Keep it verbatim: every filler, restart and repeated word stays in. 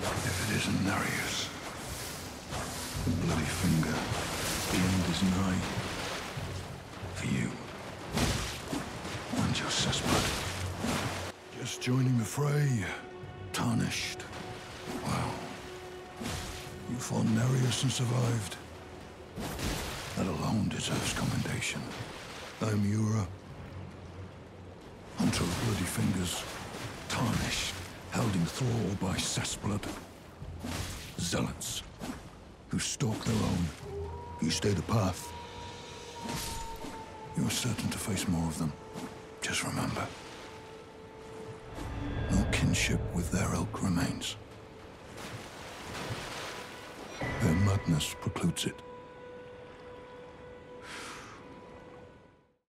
If it isn't Nereus, the bloody finger, the end is nigh. For you. And your cesspit. Just joining the fray. Tarnished. Well, you fought Nereus and survived. That alone deserves commendation. I'm Yura. Hunter of bloody fingers. Tarnished. Held in thrall by cessblood. Zealots. Who stalk their own. You stay the path. You're certain to face more of them. Just remember. No kinship with their ilk remains. Their madness precludes it.